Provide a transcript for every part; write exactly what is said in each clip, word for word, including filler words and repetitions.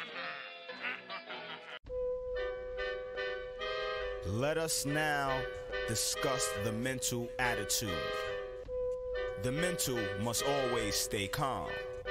Let us now discuss the mental attitude. The mental must always stay calm.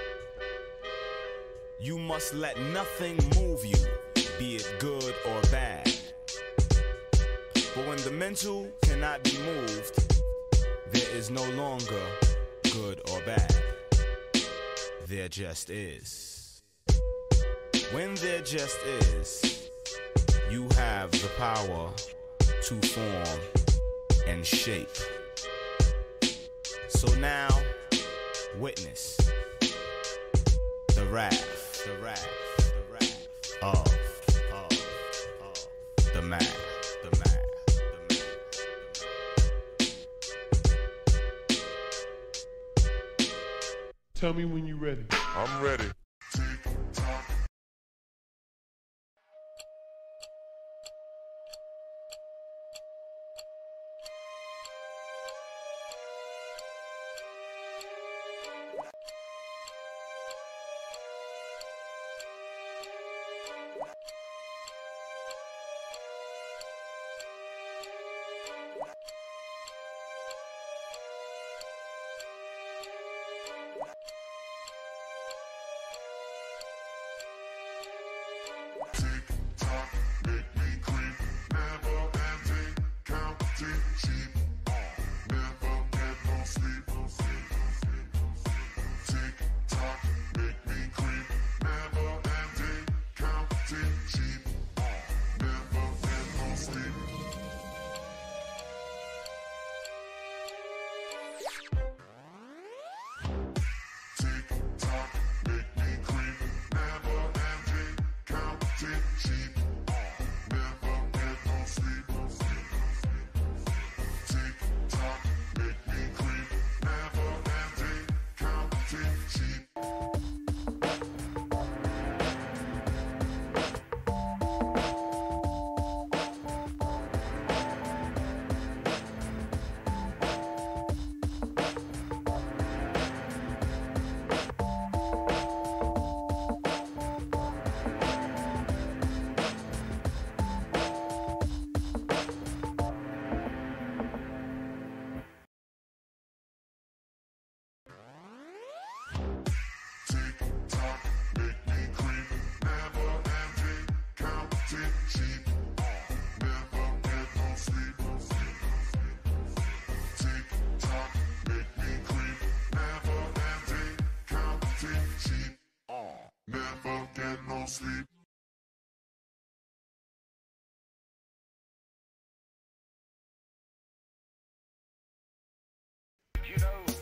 You must let nothing move you, be it good or bad. But when the mental cannot be moved, there is no longer good or bad. There just is. When there just is, you have the power to form and shape. So now, witness the wrath, the wrath, the wrath of, of, of the man, the man, the man, the man. Tell me when you're ready. I'm ready. Sleep. You know